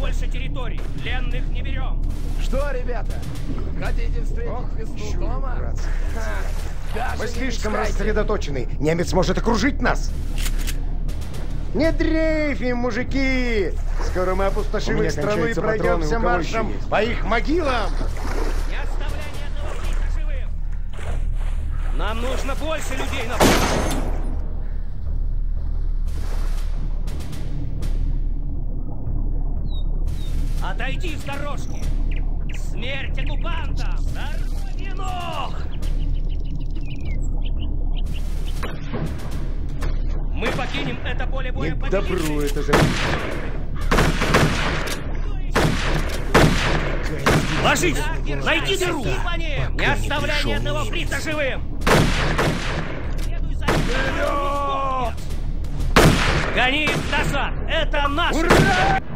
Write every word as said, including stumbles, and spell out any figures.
больше территорий. Пленных не берем. Что, ребята? Хотите встретить Ох, весну чур, дома? братцы. Даже Мы не слишком мечтайте. рассредоточены. Немец может окружить нас. Не дрейфим, мужики! Скоро мы опустошим их страну и пройдемся маршем по их могилам! Не оставляй ни одного птица живым. Нам нужно больше людей на фронте. Отойди с дорожки! Смерть оккупантам! Сорвано! Мы покинем это поле боя Не добру победителей. это же. Ложись! Найди дыру! Не оставляй ни одного фрица живым! Следуй за ним! Гони их назад! Это наш! Ура!